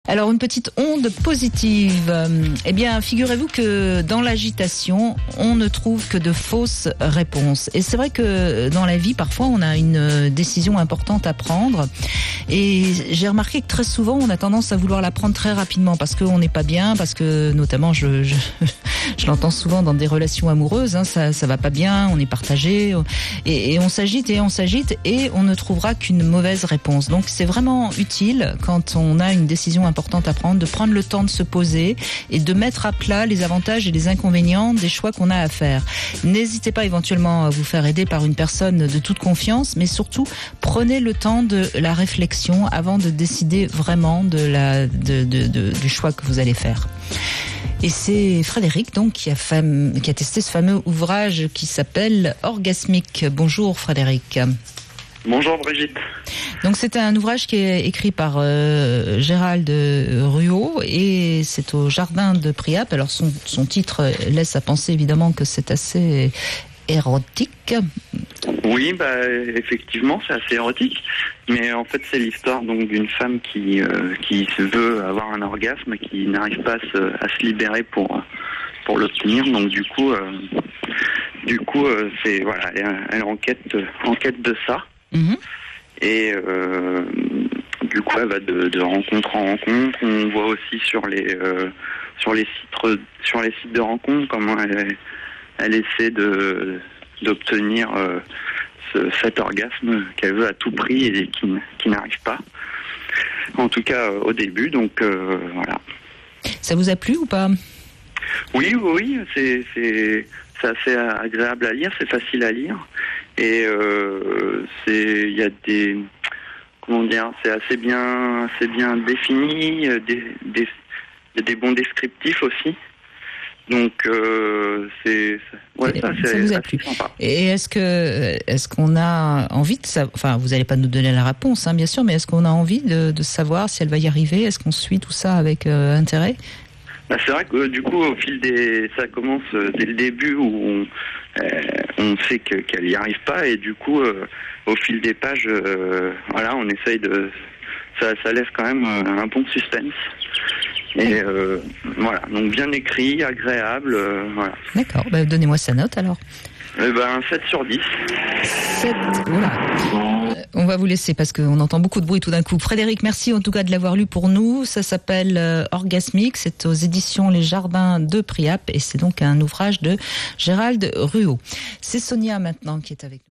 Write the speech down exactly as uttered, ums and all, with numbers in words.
Alors une petite onde positive. Eh bien, figurez-vous que dans l'agitation, on ne trouve que de fausses réponses. Et c'est vrai que dans la vie, parfois, on a une décision importante à prendre. Et j'ai remarqué que très souvent, on a tendance à vouloir la prendre très rapidement parce qu'on n'est pas bien, parce que notamment, je, je, je l'entends souvent dans des relations amoureuses, hein, ça, ça va pas bien, on est partagé, et, et on s'agite et on s'agite et on ne trouvera qu'une mauvaise réponse. Donc c'est vraiment utile quand on a une décision importante à prendre, de prendre le temps de se poser et de mettre à plat les avantages et les inconvénients des choix qu'on a à faire. N'hésitez pas éventuellement à vous faire aider par une personne de toute confiance, mais surtout prenez le temps de la réflexion avant de décider vraiment de la, de, de, de, du choix que vous allez faire. Et c'est Frédéric donc qui a, fam... qui a testé ce fameux ouvrage qui s'appelle Orgasmique. Bonjour Frédéric. Bonjour Brigitte. Donc c'est un ouvrage qui est écrit par euh, Gérald Ruot et c'est au Jardin de Priape. Alors son, son titre laisse à penser évidemment que c'est assez érotique. Oui, bah effectivement c'est assez érotique, mais en fait c'est l'histoire donc d'une femme qui euh, qui se veut avoir un orgasme, qui n'arrive pas à se, à se libérer pour pour l'obtenir. Donc du coup euh, du coup euh, c'est voilà, elle, elle enquête enquête de ça. Mmh. Et euh, du coup, elle va de, de rencontre en rencontre. On voit aussi sur les euh, sur les sites sur les sites de rencontre comment elle, elle essaie de d'obtenir euh, ce, cet orgasme qu'elle veut à tout prix et qui, qui n'arrive pas. En tout cas, euh, au début. Donc euh, voilà. Ça vous a plu ou pas ? Oui, oui, c'est c'est c'est assez agréable à lire, c'est facile à lire. Et euh, c'est, il y a des, comment dire, c'est assez bien, assez bien défini, des, des, il y a des bons descriptifs aussi. Donc euh, c'est, ouais, ça, c'est ça vous a plu. Sympa. Et est-ce que, est-ce qu'on a envie de savoir, enfin, vous n'allez pas nous donner la réponse, hein, bien sûr, mais est-ce qu'on a envie de, de savoir si elle va y arriver ? Est-ce qu'on suit tout ça avec euh, intérêt ? Bah, c'est vrai que du coup, au fil des, ça commence dès le début où on, euh, on sait que, qu'elle n'y arrive pas et du coup, euh, au fil des pages, euh, voilà, on essaye de, ça, ça laisse quand même un bon suspense. Et euh, voilà, donc bien écrit, agréable, euh, voilà. D'accord, bah, donnez-moi sa note alors. Eh ben, sept sur dix. sept, voilà. Euh, on va vous laisser parce qu'on entend beaucoup de bruit tout d'un coup. Frédéric, merci en tout cas de l'avoir lu pour nous. Ça s'appelle euh, Orgasmique, c'est aux éditions Les Jardins de Priape et c'est donc un ouvrage de Gérald Ruot. C'est Sonia maintenant qui est avec nous.